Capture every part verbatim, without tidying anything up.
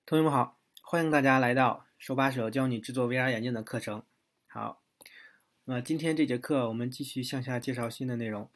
同学们好，欢迎大家来到手把手教你制作 V R 眼镜的课程。好，那今天这节课我们继续向下介绍新的内容。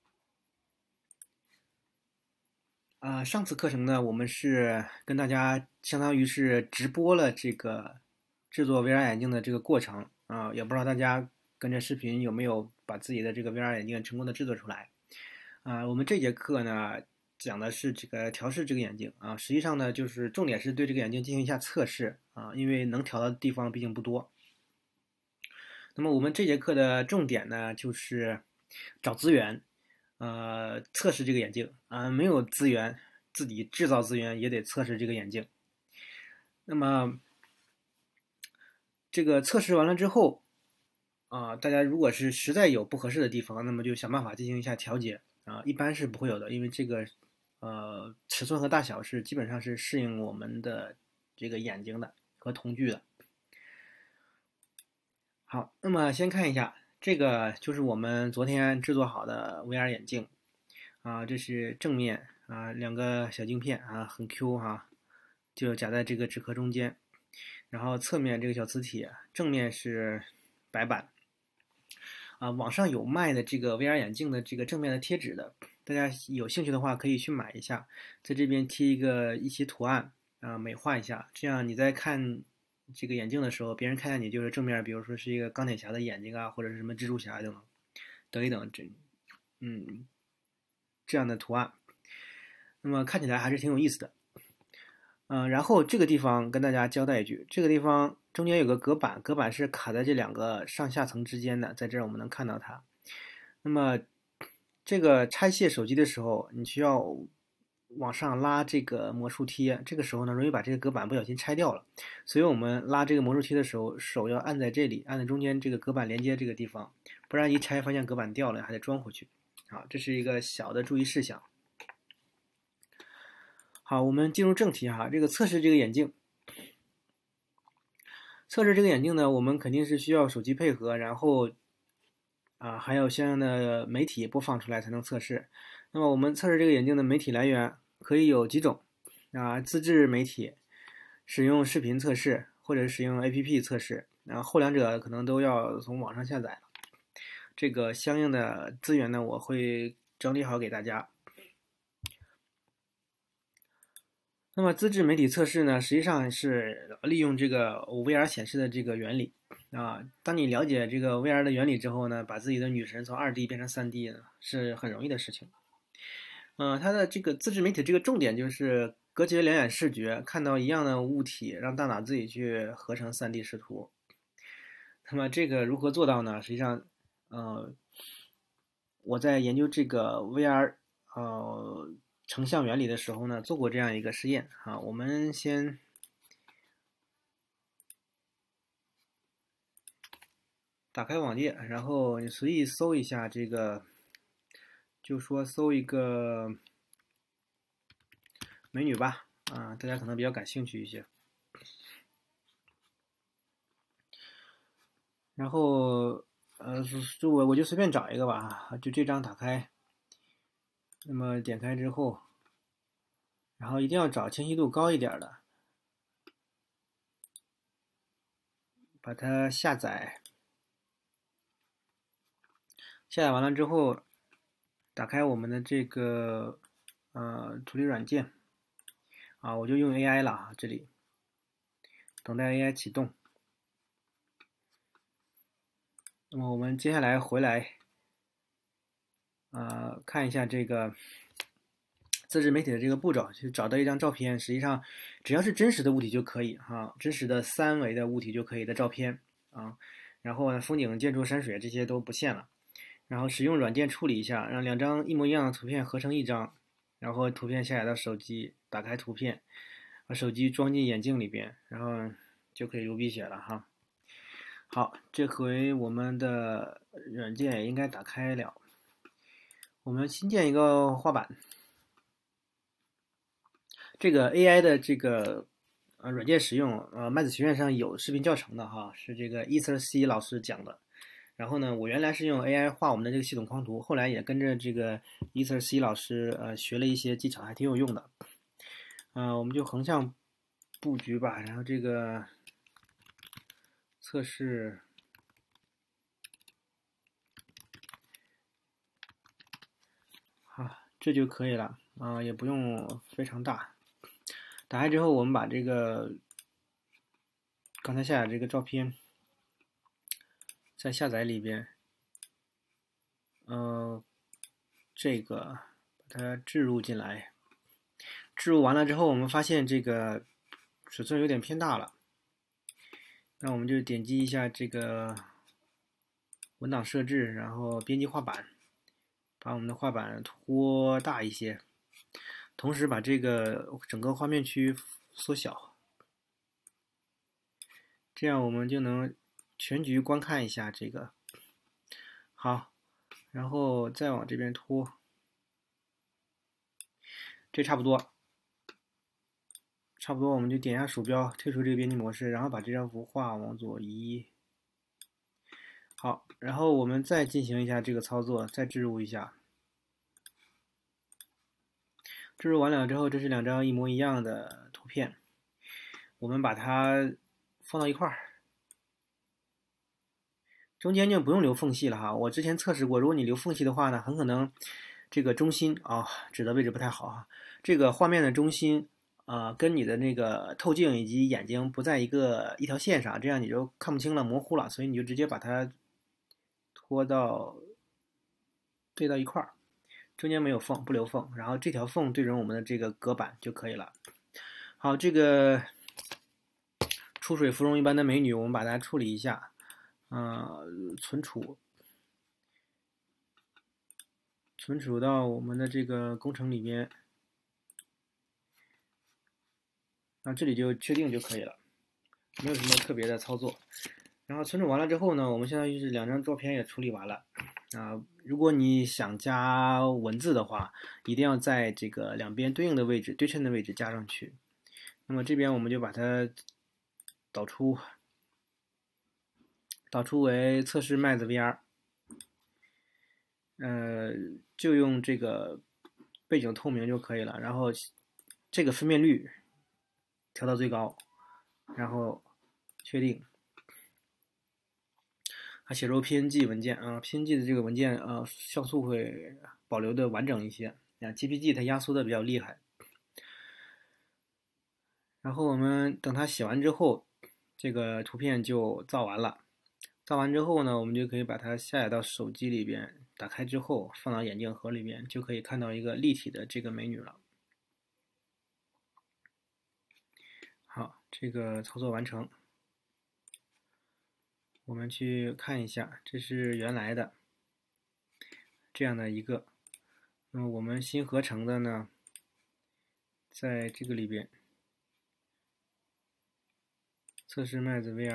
啊、呃，上次课程呢，我们是跟大家相当于是直播了这个制作 V R 眼镜的这个过程啊、呃，也不知道大家跟着视频有没有把自己的这个 V R 眼镜成功的制作出来。啊、呃，我们这节课呢，讲的是这个调试这个眼镜啊，实际上呢，就是重点是对这个眼镜进行一下测试啊，因为能调的地方毕竟不多。那么我们这节课的重点呢，就是找资源，呃，测试这个眼镜啊，没有资源，自己制造资源也得测试这个眼镜。那么这个测试完了之后啊，大家如果是实在有不合适的地方，那么就想办法进行一下调节啊，一般是不会有的，因为这个呃尺寸和大小是基本上是适应我们的这个眼睛的和瞳距的。好，那么先看一下，这个就是我们昨天制作好的 V R 眼镜啊，这是正面啊，两个小镜片啊，很 Q 哈、啊，就夹在这个纸壳中间，然后侧面这个小磁体，正面是白板啊，网上有卖的这个 V R 眼镜的这个正面的贴纸的，大家有兴趣的话可以去买一下，在这边贴一个一些图案啊，美化一下，这样你在看这个眼镜的时候，别人看见你就是正面，比如说是一个钢铁侠的眼睛啊，或者是什么蜘蛛侠等等一等，这嗯这样的图案，那么看起来还是挺有意思的。嗯、呃，然后这个地方跟大家交代一句，这个地方中间有个隔板，隔板是卡在这两个上下层之间的，在这儿我们能看到它。那么这个拆卸手机的时候，你需要往上拉这个魔术贴，这个时候呢，容易把这个隔板不小心拆掉了，所以我们拉这个魔术贴的时候，手要按在这里，按在中间这个隔板连接这个地方，不然一拆发现隔板掉了，还得装回去。好，这是一个小的注意事项。好，我们进入正题哈，这个测试这个眼镜，测试这个眼镜呢，我们肯定是需要手机配合，然后啊还有相应的媒体播放出来才能测试。那么我们测试这个眼镜的媒体来源可以有几种啊，自制媒体，使用视频测试或者使用 A P P 测试，然后后两者可能都要从网上下载了。这个相应的资源呢，我会整理好给大家。那么自制媒体测试呢，实际上是利用这个 V R 显示的这个原理啊。当你了解这个 V R 的原理之后呢，把自己的女神从二 D 变成三 D 是很容易的事情。嗯、呃，它的这个自制媒体这个重点就是隔绝两眼视觉，看到一样的物体，让大脑自己去合成三 D 视图。那么这个如何做到呢？实际上，呃，我在研究这个 V R 呃成像原理的时候呢，做过这样一个实验啊。我们先打开网页，然后你随意搜一下这个，就说搜一个美女吧，啊，大家可能比较感兴趣一些。然后，呃，就我我就随便找一个吧，就这张打开，那么点开之后，然后一定要找清晰度高一点的，把它下载。下载完了之后，打开我们的这个呃处理软件啊，我就用 A I 了啊，这里等待 A I 启动。那么我们接下来回来，呃，看一下这个自制媒体的这个步骤，就找到一张照片，实际上只要是真实的物体就可以哈，真实的三维的物体就可以的照片啊。然后呢，风景、建筑、山水这些都不限了。然后使用软件处理一下，让两张一模一样的图片合成一张，然后图片下载到手机，打开图片，把手机装进眼镜里边，然后就可以流鼻血了哈。好，这回我们的软件也应该打开了。我们新建一个画板，这个 A I 的这个呃软件使用，呃麦子学院上有视频教程的哈，是这个 EtherC 老师讲的。然后呢，我原来是用 A I 画我们的这个系统框图，后来也跟着这个 EtherC 老师呃学了一些技巧，还挺有用的。呃，我们就横向布局吧，然后这个测试，好，这就可以了啊、呃，也不用非常大。打开之后，我们把这个刚才下载这个照片在下载里边，呃，这个把它置入进来。置入完了之后，我们发现这个尺寸有点偏大了，那我们就点击一下这个文档设置，然后编辑画板，把我们的画板拖大一些，同时把这个整个画面区缩小，这样我们就能全局观看一下这个。好，然后再往这边拖，这差不多。差不多，我们就点一下鼠标，退出这个编辑模式，然后把这张幅画往左移。好，然后我们再进行一下这个操作，再置入一下。置入完了之后，这是两张一模一样的图片，我们把它放到一块儿，中间就不用留缝隙了哈。我之前测试过，如果你留缝隙的话呢，很可能这个中心啊、哦、指的位置不太好哈。这个画面的中心啊、呃，跟你的那个透镜以及眼睛不在一个一条线上，这样你就看不清了，模糊了，所以你就直接把它拖到对到一块儿，中间没有缝，不留缝，然后这条缝对准我们的这个隔板就可以了。好，这个出水芙蓉一般的美女，我们把它处理一下，呃，存储，存储到我们的这个工程里边，那这里就确定就可以了，没有什么特别的操作。然后存储完了之后呢，我们相当于是两张照片也处理完了啊。如果你想加文字的话，一定要在这个两边对应的位置、对称的位置加上去。那么这边我们就把它导出，导出为测试 Max V R， 呃，就用这个背景透明就可以了。然后这个分辨率调到最高，然后确定。它写入 P N G 文件啊 ，P N G 的这个文件啊，像素会保留的完整一些啊 ，G P G 它压缩的比较厉害。然后我们等它写完之后，这个图片就造完了。造完之后呢，我们就可以把它下载到手机里边，打开之后放到眼镜盒里边，就可以看到一个立体的这个美女了。好，这个操作完成。我们去看一下，这是原来的这样的一个。那么我们新合成的呢，在这个里边测试 Max V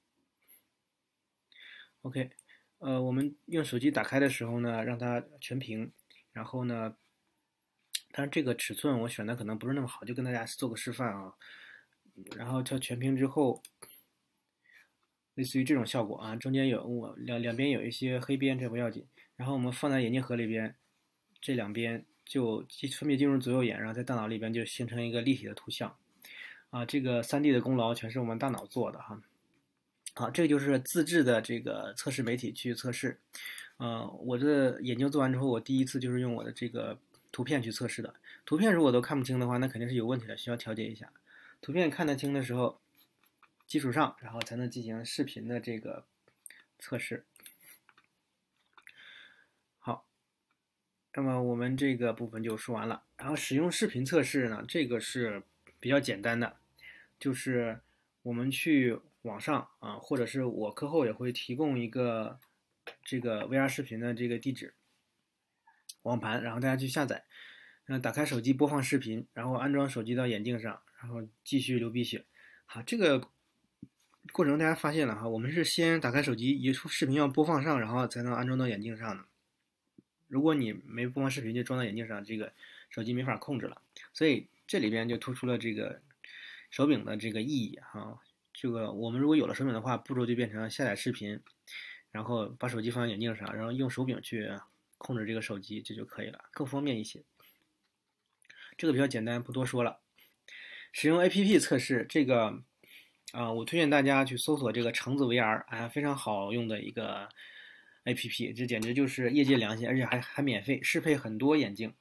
R。OK， 呃，我们用手机打开的时候呢，让它全屏，然后呢，当然这个尺寸我选的可能不是那么好，就跟大家做个示范啊。然后它全屏之后，类似于这种效果啊，中间有我两两边有一些黑边，这不要紧。然后我们放在眼镜盒里边，这两边就分别进入左右眼，然后在大脑里边就形成一个立体的图像。啊，这个 三 D 的功劳全是我们大脑做的哈。好，这个就是自制的这个测试媒体去测试。呃，我的眼睛做完之后，我第一次就是用我的这个图片去测试的。图片如果都看不清的话，那肯定是有问题的，需要调节一下。图片看得清的时候，基础上，然后才能进行视频的这个测试。好，那么我们这个部分就说完了。然后使用视频测试呢，这个是比较简单的，就是我们去网上啊，或者是我课后也会提供一个这个 V R 视频的这个地址网盘，然后大家去下载，嗯，打开手机播放视频，然后安装手机到眼镜上，然后继续流鼻血。好，这个过程大家发现了哈，我们是先打开手机，一出视频要播放上，然后才能安装到眼镜上的。如果你没播放视频就装到眼镜上，这个手机没法控制了。所以这里边就突出了这个手柄的这个意义哈。这个我们如果有了手柄的话，步骤就变成下载视频，然后把手机放在眼镜上，然后用手柄去控制这个手机，这就可以了，更方便一些。这个比较简单，不多说了。 使用 A P P 测试这个，啊、我推荐大家去搜索这个橙子 V R，啊，非常好用的一个 A P P，这简直就是业界良心，而且还还免费，适配很多眼镜。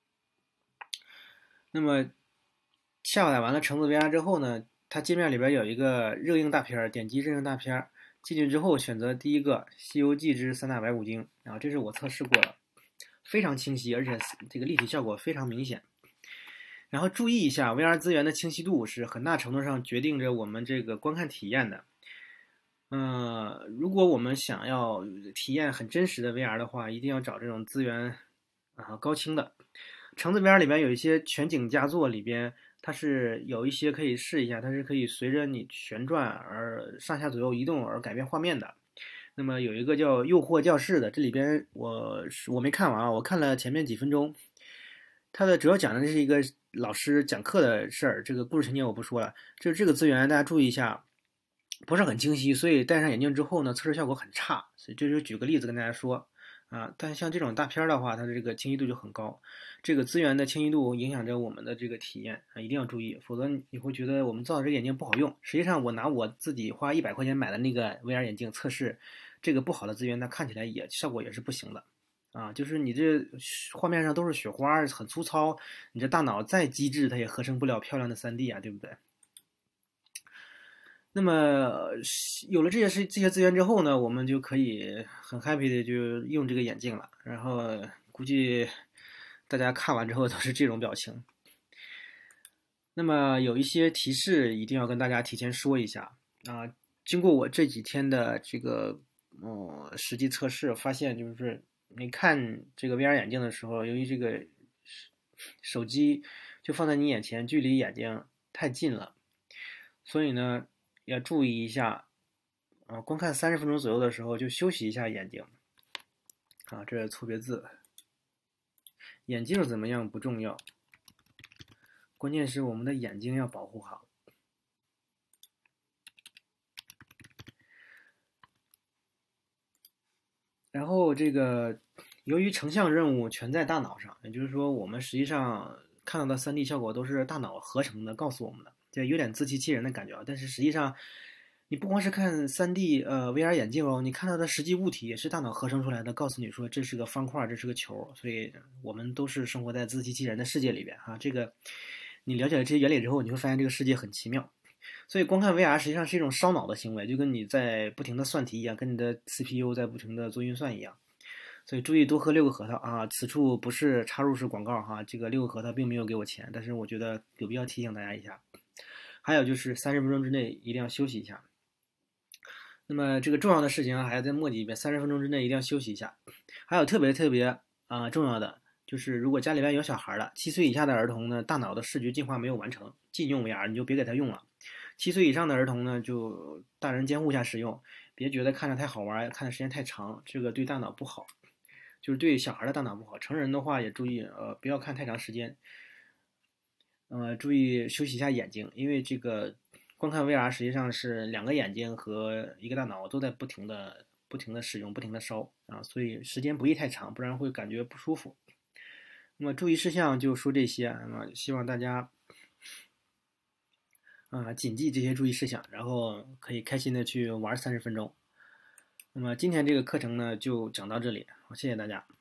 那么下载完了橙子 V R 之后呢，它界面里边有一个热映大片，点击热映大片，进去之后选择第一个《西游记之三打白骨精》，然后这是我测试过的，非常清晰，而且这个立体效果非常明显。然后注意一下 ，V R 资源的清晰度是很大程度上决定着我们这个观看体验的。嗯、呃，如果我们想要体验很真实的 V R 的话，一定要找这种资源啊高清的。橙子 V R 里边有一些全景佳作，里边它是有一些可以试一下，它是可以随着你旋转而上下左右移动而改变画面的。那么有一个叫《诱惑教室》的，这里边我我没看完啊，我看了前面几分钟。它的主要讲的是一个老师讲课的事儿，这个故事情节我不说了。就这个资源大家注意一下，不是很清晰，所以戴上眼镜之后呢，测试效果很差。所以这就举个例子跟大家说啊，但像这种大片的话，它的这个清晰度就很高。这个资源的清晰度影响着我们的这个体验啊，一定要注意，否则你会觉得我们造的这个眼镜不好用。实际上，我拿我自己花一百块钱买的那个 V R 眼镜测试，这个不好的资源，它看起来也效果也是不行的。啊，就是你这画面上都是雪花，很粗糙，你这大脑再机智，它也合成不了漂亮的 三 D 啊，对不对？那么有了这些是这些资源之后呢，我们就可以很 happy 的就用这个眼镜了。然后估计大家看完之后都是这种表情。那么有一些提示一定要跟大家提前说一下啊。经过我这几天的这个呃实际测试，发现就是你看这个 V R 眼镜的时候，由于这个手机就放在你眼前，距离眼睛太近了，所以呢要注意一下啊。观看三十分钟左右的时候就休息一下眼睛啊。这是错别字，眼镜怎么样不重要，关键是我们的眼睛要保护好。然后这个由于成像任务全在大脑上，也就是说我们实际上看到的 三 D 效果都是大脑合成的，告诉我们的，这有点自欺欺人的感觉啊。但是实际上，你不光是看 三 D 呃 V R 眼镜哦，你看到的实际物体也是大脑合成出来的，告诉你说这是个方块，这是个球，所以我们都是生活在自欺欺人的世界里边哈、啊。这个你了解了这些原理之后，你会发现这个世界很奇妙。所以观看 V R 实际上是一种烧脑的行为，就跟你在不停的算题一样，跟你的 C P U 在不停的做运算一样。所以注意多喝六个核桃啊！此处不是插入式广告哈，这个六个核桃并没有给我钱，但是我觉得有必要提醒大家一下。还有就是三十分钟之内一定要休息一下。那么这个重要的事情还要再墨迹一遍，三十分钟之内一定要休息一下。还有特别特别啊、呃、重要的就是，如果家里边有小孩的，七岁以下的儿童呢，大脑的视觉进化没有完成，禁用 V R， 你就别给他用了。七岁以上的儿童呢，就大人监护下使用，别觉得看着太好玩，看的时间太长，这个对大脑不好，就是对小孩的大脑不好。成人的话也注意，呃，不要看太长时间，呃，注意休息一下眼睛，因为这个观看 V R 实际上是两个眼睛和一个大脑都在不停的、不停的使用、不停的烧啊，所以时间不宜太长，不然会感觉不舒服。那么注意事项就说这些，那么希望大家啊谨记这些注意事项，然后可以开心的去玩三十分钟。那么今天这个课程呢就讲到这里，好，谢谢大家。